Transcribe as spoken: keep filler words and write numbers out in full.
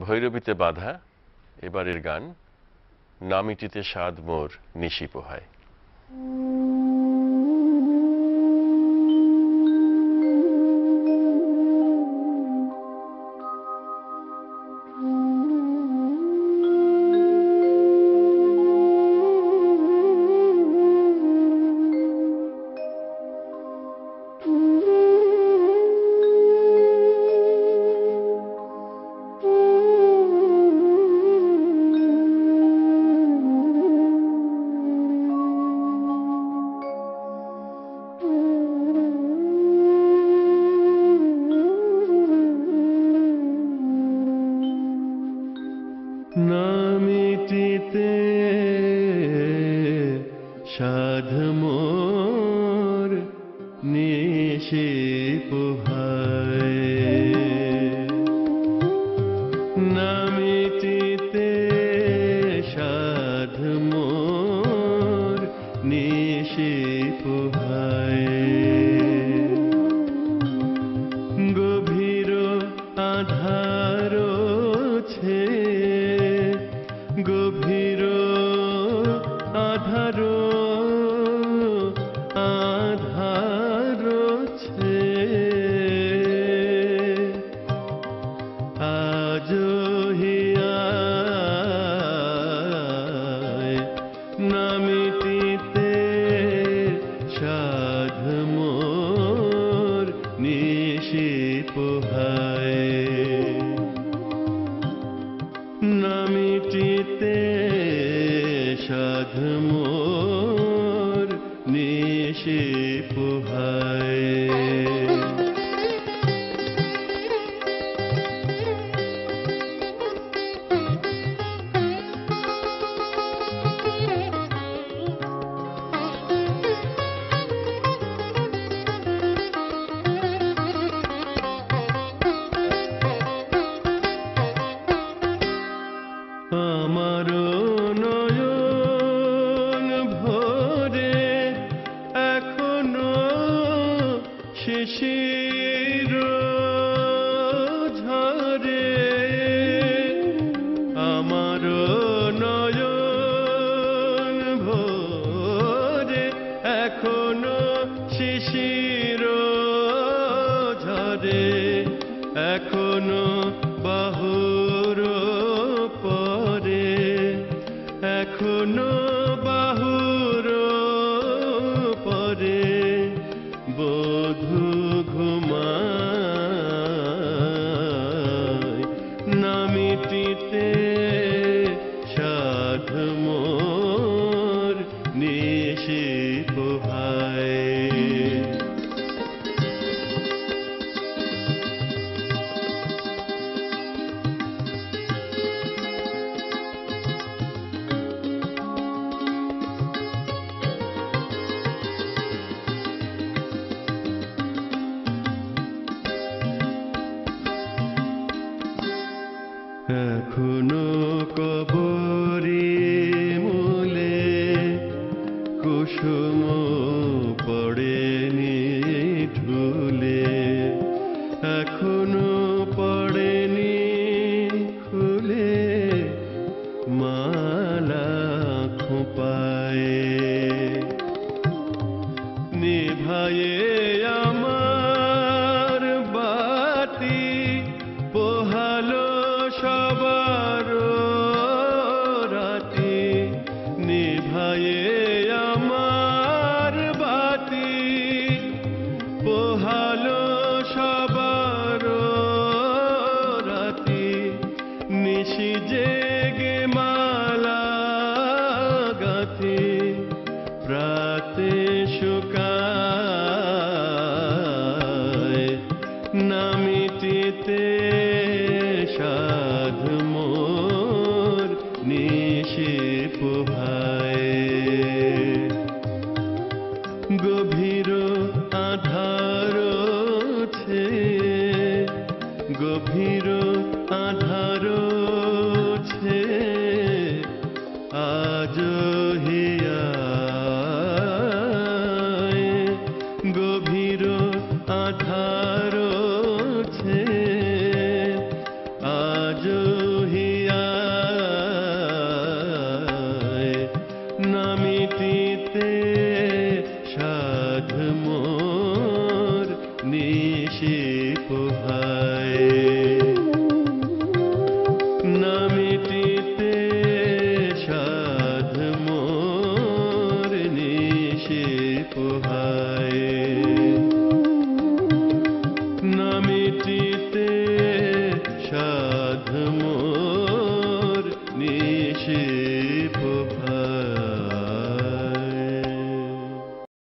ভৈরবীতে বাঁধা এবারের গান নামিটিতে স্বাদ মোর নিশি পোহায়। নামিটিতে স্বাদ মোর নিশি পোহায়, নামিটিতে স্বাদ মোর নিশি পোহায়। গভীর আধার ছে, গভীর আধার আধার ছে, আজ হিয়ায় নামিটিতে স্বাদ মোর নিশি পোহায়। নামিটিতে স্বাদ মোর নিশি পোহায়। আমার নয়ন ভরে এখনো শিশির ঝরে, আমার নয়ন ভরে এখনো শিশির ঝরে, এখনো বাহুর পরে, এখনো বাহুর পরে বধূ ঘুমায়। নামিটিতে স্বাদ মোর নিশি পোহায়। এখনো কবরি মূলে কুসুম পড়েনি ঢুলে, এখনো পড়েনি খুলে মালা খোঁপায়। নিভায়ে আমার বাতি পোহালো সবার রাতি, নিভায়ে আমার বাতি পোহালো সবার রাতি। নিশি জেগে মালা গাথি প্রাতে শুকায়। নামিটিতে স্বাদ মোর নিশি পোহায়। গভীর আধার ছে, গভীর আধার ছে, আজ হিয়ায় গভীর আধার ছে, আজ মিটিতে সাধ মোর নিশি পোহায় না মিটিতে সাধ মোর নিশি পোহায় না মিটিতে সাধ